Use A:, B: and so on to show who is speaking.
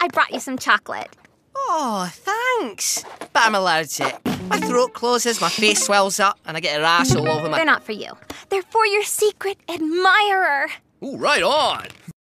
A: I brought you some chocolate.
B: Oh, thanks. But I'm allergic. My throat closes, my face swells up, and I get a rash all over my...
A: They're not for you. They're for your secret admirer.
C: Ooh, right on.